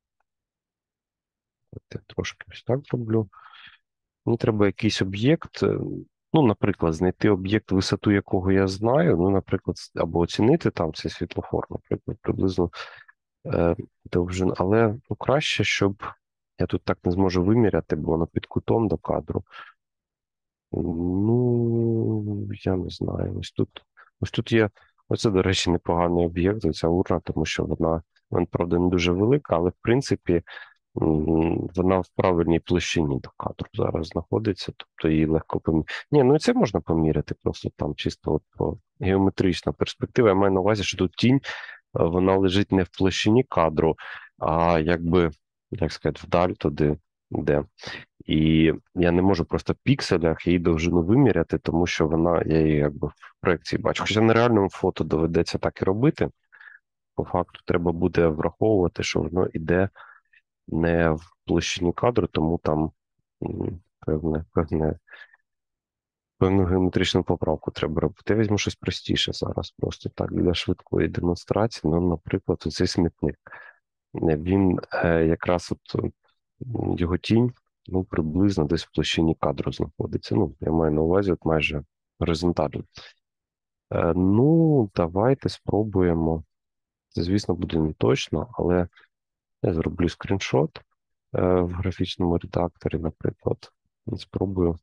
от я трошки ось так зроблю. Мені треба якийсь об'єкт, е, ну, наприклад, знайти об'єкт, висоту якого я знаю, ну, наприклад, с- або оцінити там цей світлофор, наприклад, приблизно е, довжину. Але ну, краще, щоб я тут так не зможу виміряти, бо воно під кутом до кадру. Ну, я не знаю. Ось тут, ось тут є, оце, до речі, непоганий об'єкт, оця урна, тому що вона, вона, правда, не дуже велика, але в принципі м, вона в правильній площині до кадру зараз знаходиться, тобто її легко поміряти. Ні, ну і це можна поміряти просто там, чисто от по геометрична перспектива. Я маю на увазі, що тут тінь, е, вона лежить не в площині кадру, а якби, як сказати, вдаль туди, де. І я не можу просто в пікселях її довжину виміряти, тому що вона, я її якби в проекції бачу. Хоча на реальному фото доведеться так і робити. По факту треба буде враховувати, що воно йде не в площині кадру, тому там м, певне, певне, певну геометричну поправку треба робити. Я візьму щось простіше зараз, просто так для швидкої демонстрації. Ну, наприклад, цей смітник. Він е, якраз от м, його тінь, ну, приблизно десь в площині кадру знаходиться. Ну, я маю на увазі от майже горизонтально. Е, ну, давайте спробуємо. Це, звісно, буде не точно, але я зроблю скріншот е, в графічному редакторі, наприклад. І спробую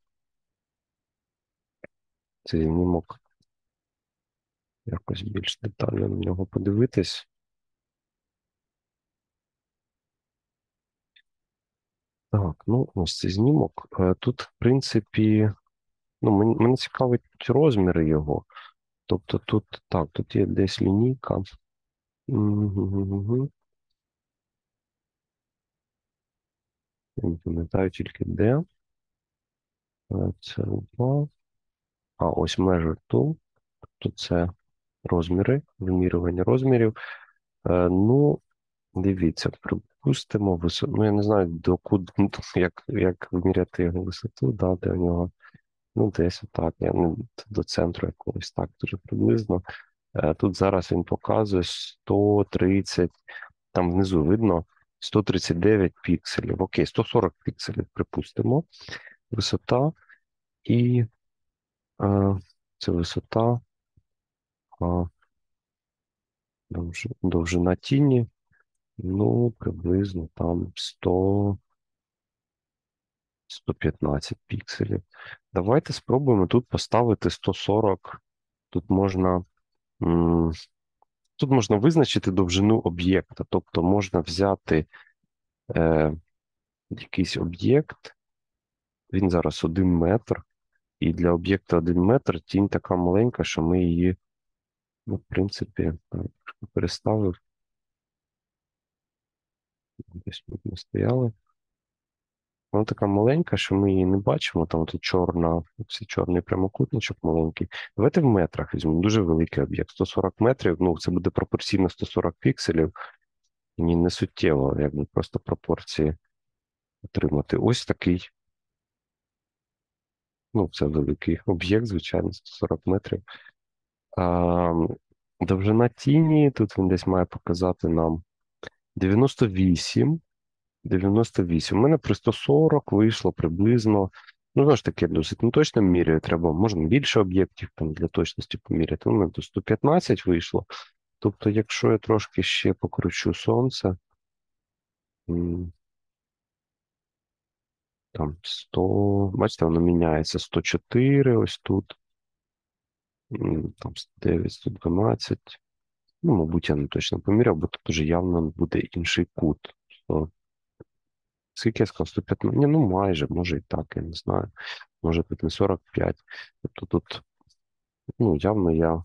цей знімок якось більш детально на нього подивитись. Так, ну, ось цей знімок. Е, Тут, в принципі, ну, мені, мене цікавить розміри його. Тобто тут, так, тут є десь лінійка. Угу. Я не пам'ятаю тільки де. Е, Це два. А, ось measure tool. Тобто це розміри, вимірювання розмірів. Е, Ну, дивіться, припустимо висоту. Ну, я не знаю, до куди, ну, як, як виміряти його висоту, да, де у нього. Ну, десь отак, я не до центру якогось так дуже приблизно. Е, Тут зараз він показує сто тридцять, там внизу видно сто тридцять дев'ять пікселів. Окей, сто сорок пікселів, припустимо. Висота і е, це висота, а довж- довжина тіні, ну, приблизно там сто сто п'ятнадцять пікселів. Давайте спробуємо тут поставити сто сорок. Тут можна. м, Тут можна визначити довжину об'єкта, тобто можна взяти е, якийсь об'єкт, він зараз один метр, і для об'єкта один метр тінь така маленька, що ми її, ну, в принципі, так, переставив. Десь тут ми стояли. Вона така маленька, що ми її не бачимо. Там тут чорна, це чорний прямокутничок маленький. Давайте в метрах візьмемо. Дуже великий об'єкт. сто сорок метрів, ну, це буде пропорційно сто сорок пікселів. Ні, не суттєво, якби просто пропорції отримати. Ось такий, ну, це великий об'єкт, звичайно, сто сорок метрів. А, довжина тіні, тут він десь має показати нам дев'яносто вісім. дев'яносто вісім. У мене при сто сорок вийшло приблизно, ну, знову ж таки, досить неточно міряю, треба, можна більше об'єктів там для точності поміряти. У мене тут сто п'ятнадцять вийшло. Тобто, якщо я трошки ще покручу сонце, м, там сто, бачите, воно міняється, сто чотири ось тут, м, там сто дев'ять, сто дванадцять. Ну, мабуть, я не точно поміряв, бо тут уже явно буде інший кут. То, скільки я сказав, сто п'ятнадцять? Ні, ну майже, може і так, я не знаю. Може тут не сорок п'ять. Тобто тут, ну, явно я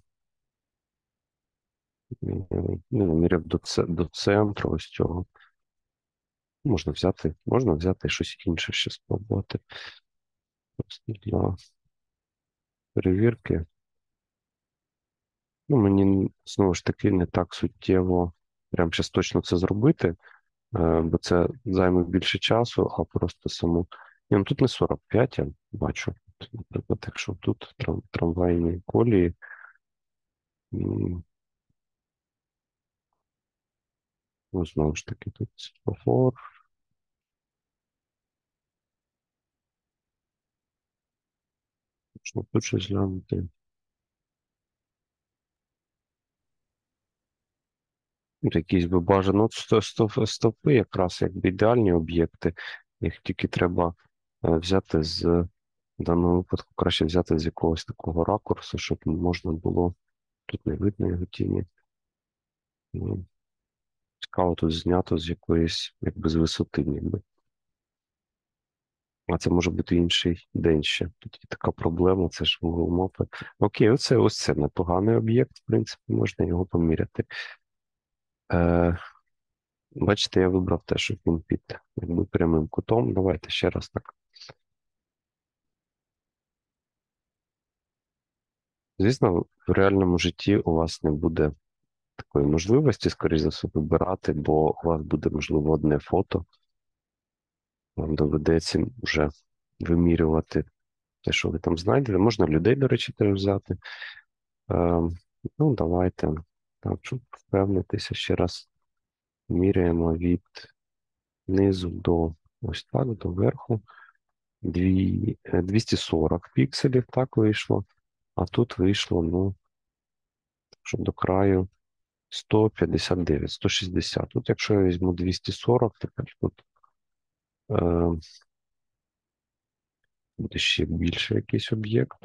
не наміряв до, це, до центру ось цього. Можна взяти, можна взяти щось інше ще спробувати. Просто для перевірки. Ну, мені, знову ж таки, не так суттєво прямо зараз точно це зробити, е, бо це займе більше часу, а просто саму. Ні, ну тут не сорок п'ять, я бачу. Наприклад, якщо тут трам, трамвайні колії, м, ну, знову ж таки, тут світлофор. Можна тут щось глянути. Ну, якісь би бажано. От сто- сто- стовпи якраз якби ідеальні об'єкти. Їх тільки треба е, взяти з, в даному випадку краще взяти з якогось такого ракурсу, щоб можна було, тут не видно його тіні. Ну, цікаво тут знято з якоїсь, якби з висоти, ніби. А це може бути інший день ще. Тут є така проблема, це ж Google мапи. Окей, оце ось це непоганий об'єкт, в принципі, можна його поміряти. Е, Бачите, я вибрав те, щоб він під якби прямим кутом. Давайте ще раз так. Звісно, в реальному житті у вас не буде такої можливості, скоріш за все, вибирати, бо у вас буде, можливо, одне фото. Вам доведеться вже вимірювати те, що ви там знайдете. Можна людей, до речі, теж взяти. Е, ну, давайте. Так, щоб впевнитися, ще раз міряємо від низу до ось так, до верху. Дві, е, двісті сорок пікселів, так вийшло. А тут вийшло, ну, щоб до краю сто п'ятдесят дев'ять, сто шістдесят. Тут, якщо я візьму двісті сорок, тепер тут е, буде ще більше якийсь об'єкт.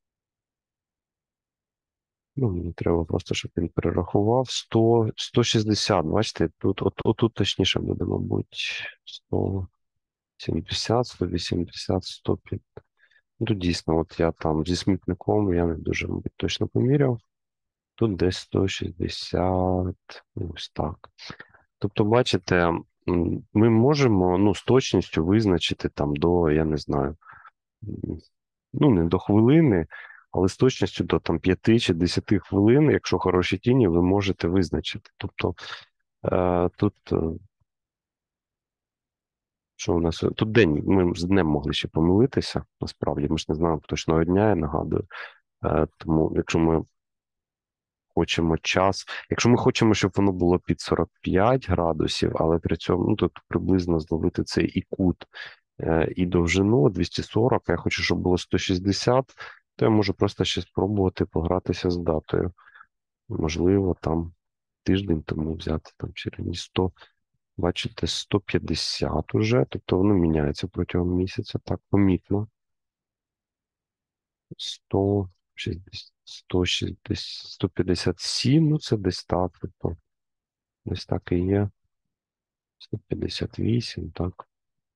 Ну, мені треба просто, щоб він перерахував. сто, сто шістдесят, бачите, тут, от, отут точніше буде, мабуть, сто сімдесят, сто вісімдесят, сто п'ять. Ну, тут дійсно, от я там зі смітником, я не дуже, мабуть, точно поміряв. Тут десь сто шістдесят, ось так. Тобто, бачите, м, ми можемо, ну, з точністю визначити там до, я не знаю, м, ну, не до хвилини, але з точністю до там п'яти чи десяти хвилин, якщо хороші тіні, ви можете визначити. Тобто, е, тут, е, що у нас, тут день, ми з днем могли ще помилитися, насправді, ми ж не знаємо точного дня, я нагадую. Е, тому, якщо ми хочемо час. Якщо ми хочемо, щоб воно було під сорок п'ять градусів, але при цьому, ну, тут приблизно зловити цей і кут, е, і довжину двісті сорок, а я хочу, щоб було сто шістдесят, то я можу просто ще спробувати погратися з датою. Можливо, там тиждень тому взяти там через сто, бачите, сто п'ятдесят уже, тобто воно міняється протягом місяця, так, помітно. сто шістдесят, сто шістдесят, сто п'ятдесят сім, ну це десь так, тобто десь так і є. сто п'ятдесят вісім, так.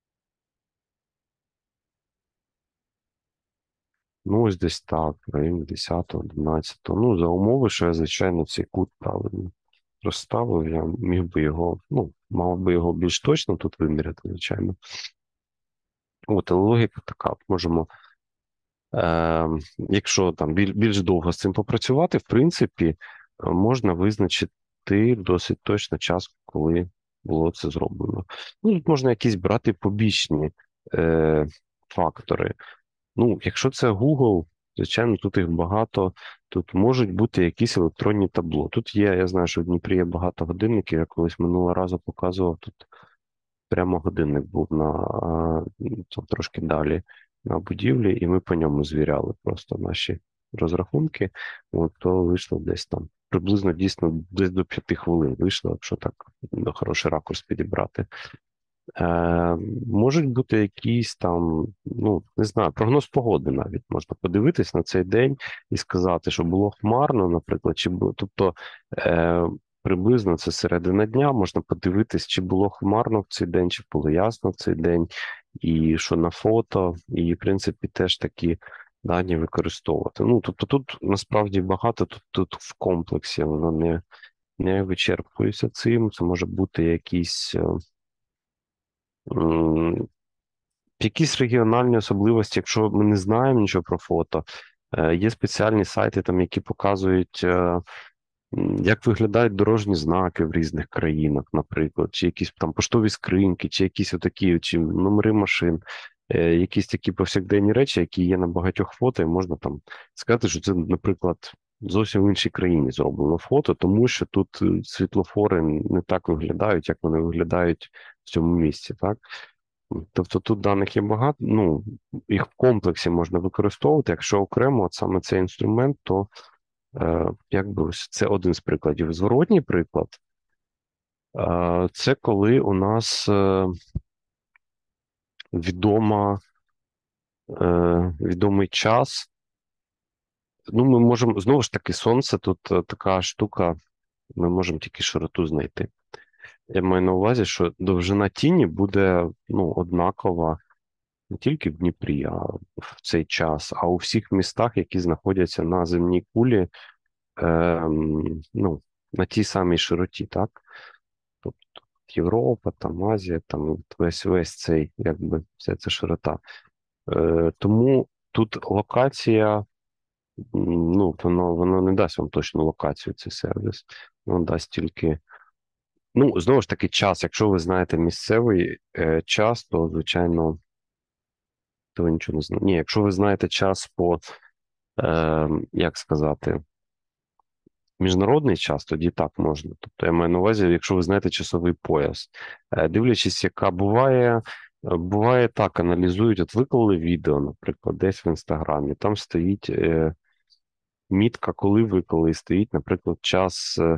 Ну, ось десь так, в районі десятого, одинадцятого. Ну, за умови, що я, звичайно, цей кут правильно розставив, я міг би його, ну, мав би його більш точно тут виміряти, звичайно. От, але логіка така, можемо, е, якщо там біль, більш довго з цим попрацювати, в принципі, е, можна визначити досить точно час, коли було це зроблено. Ну, тут можна якісь брати побічні е, фактори. Ну, якщо це Google, звичайно, тут їх багато, тут можуть бути якісь електронні табло. Тут є, я знаю, що в Дніпрі є багато годинників, я колись минулого разу показував, тут прямо годинник був на а, там трошки далі на будівлі, і ми по ньому звіряли просто наші розрахунки. От то вийшло десь там приблизно дійсно десь до п'яти хвилин вийшло, якщо так ну, хороший ракурс підібрати. Е, можуть бути якісь там, ну, не знаю, прогноз погоди навіть можна подивитись на цей день і сказати, що було хмарно, наприклад, чи було, тобто е, приблизно це середина дня, можна подивитись, чи було хмарно в цей день, чи було ясно в цей день, і що на фото, і, в принципі, теж такі дані використовувати. Ну, тобто тут насправді багато, тут, тут в комплексі, воно не, не вичерпується цим, це може бути якісь. е, М, Якісь регіональні особливості, якщо ми не знаємо нічого про фото, е, є спеціальні сайти, там, які показують, е, м, як виглядають дорожні знаки в різних країнах, наприклад, чи якісь там поштові скриньки, чи якісь отакі, чи номери машин, е, якісь такі повсякденні речі, які є на багатьох фото, і можна там сказати, що це, наприклад, зовсім в іншій країні зроблено фото, тому що тут е, світлофори не так виглядають, як вони виглядають в цьому місці, так? Тобто тут даних є багато, ну, їх в комплексі можна використовувати. Якщо окремо от саме цей інструмент, то е, якби ось це один з прикладів. Зворотній приклад е, це коли у нас е, відома, е, відомий час. Ну, ми можемо, знову ж таки, сонце тут е, така штука, ми можемо тільки широту знайти. Я маю на увазі, що довжина тіні буде ну, однакова не тільки в Дніпрі, а в цей час, а у всіх містах, які знаходяться на земній кулі, ем, ну, на тій самій широті, так? Тобто Європа, там Азія, там весь весь цей, якби, вся ця широта. Е, тому тут локація, м, ну, воно, воно не дасть вам точну локацію, цей сервіс. Воно дасть тільки. Ну, знову ж таки, час. Якщо ви знаєте місцевий е, час, то, звичайно, то ви нічого не знаєте. Ні, якщо ви знаєте час по, е, як сказати, міжнародний час, тоді так можна. Тобто я маю на увазі, якщо ви знаєте часовий пояс. Е, дивлячись, яка буває, е, буває так, аналізують, от виклали відео, наприклад, десь в Інстаграмі, там стоїть е, мітка, коли виклали, стоїть, наприклад, час, е,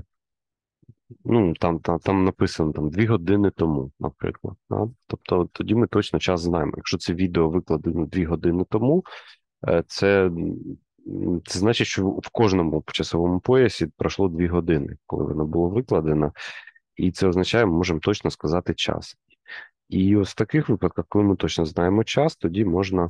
ну, там, там, там написано там дві години тому, наприклад. Да? Тобто тоді ми точно час знаємо. Якщо це відео викладено дві години тому, е, це, м, це значить, що в кожному часовому поясі пройшло дві години, коли воно було викладено, і це означає, ми можемо точно сказати час. І ось в таких випадках, коли ми точно знаємо час, тоді можна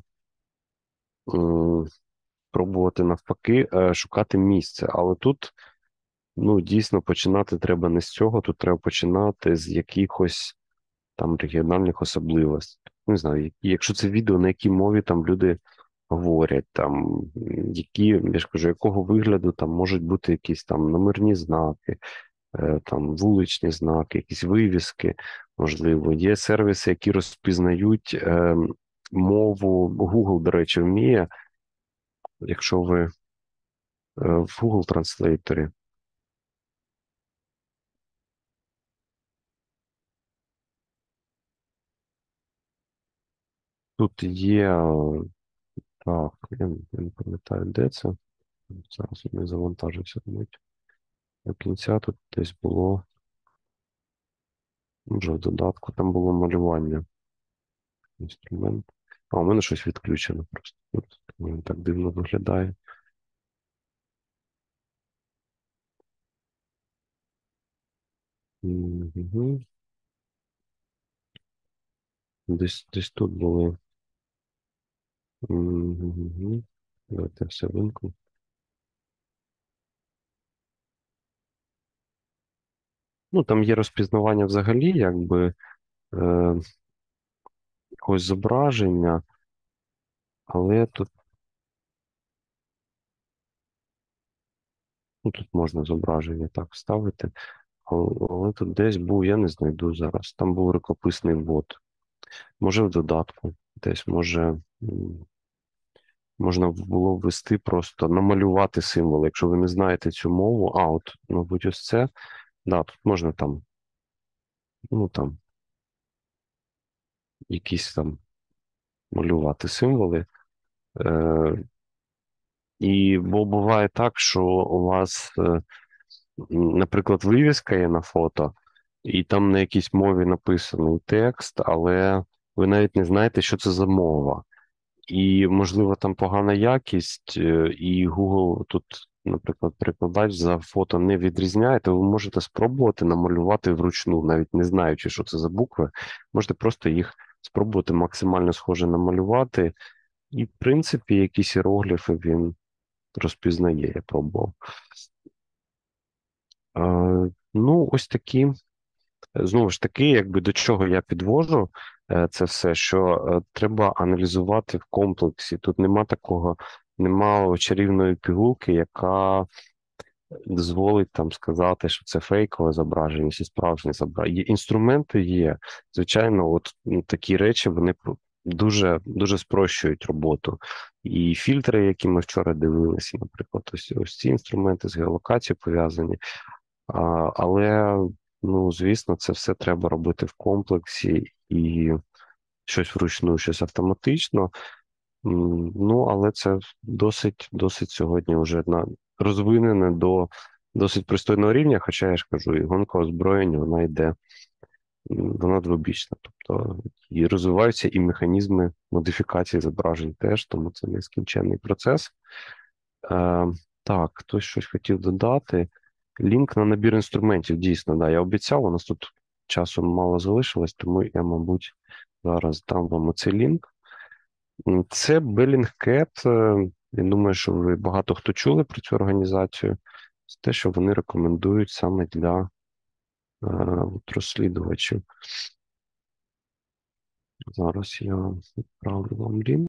м, пробувати навпаки е, шукати місце. Але тут ну, дійсно починати треба не з цього, тут треба починати з якихось там регіональних особливостей. Не знаю, які- якщо це відео, на якій мові там люди говорять, там, м, які, я ж кажу, якого вигляду там можуть бути якісь там номерні знаки, е, там вуличні знаки, якісь вивіски, можливо. Є сервіси, які розпізнають е, мову. Google, до речі, вміє, якщо ви е, в Google Translator. Тут є, е, так, я, не я не пам'ятаю, де це. Зараз не завантажився. Мабуть. До кінця тут десь було, може в додатку, там було малювання. Інструмент. А, у мене щось відключено просто. Тут він так дивно виглядає. Мгм. Десь, десь тут були. Мгм. Давайте я все вимкну. Ну, там є розпізнавання взагалі, якби е, якогось зображення, але тут, ну, тут можна зображення так вставити, але, але тут десь був, я не знайду зараз. Там був рукописний ввод. Може в додатку, десь може м, можна було ввести просто намалювати символи. Якщо ви не знаєте цю мову, а от, мабуть, ось це. Да, тут можна там, ну там, якісь там малювати символи. Е, і бо буває так, що у вас, е, м, наприклад, вивіска є на фото, і там на якійсь мові написаний текст, але ви навіть не знаєте, що це за мова. І, можливо, там погана якість, е, і Google тут, наприклад, перекладач за фото не відрізняє, то ви можете спробувати намалювати вручну, навіть не знаючи, що це за букви. Можете просто їх спробувати максимально схоже намалювати. І, в принципі, якісь іерогліфи він розпізнає, я пробував. Е, ну, ось такі. Знову ж таки, якби до чого я підвожу е, це все, що е, треба аналізувати в комплексі. Тут нема такого, нема чарівної пігулки, яка дозволить там сказати, що це фейкове зображення, чи справжнє зображення. Є інструменти є. Звичайно, от ну, такі речі вони п- дуже дуже спрощують роботу. І фільтри, які ми вчора дивилися, наприклад, ось ось ці інструменти з геолокацією пов'язані. А, але, ну, звісно, це все треба робити в комплексі і щось вручну, щось автоматично. М, Ну, але це досить, досить сьогодні вже на розвинене до досить пристойного рівня, хоча я ж кажу, і гонка озброєнь, вона йде, м, вона двобічна. Тобто і розвиваються і механізми модифікації зображень теж, тому це нескінченний процес. Е, так, хтось щось хотів додати. Лінк на набір інструментів, дійсно, да, я обіцяв, у нас тут часу мало залишилось, тому я, мабуть, зараз дам вам оцей лінк. М, Це Bellingcat. е, Я думаю, що ви багато хто чули про цю організацію. Це те, що вони рекомендують саме для е, от розслідувачів. Зараз я відправлю вам лінк.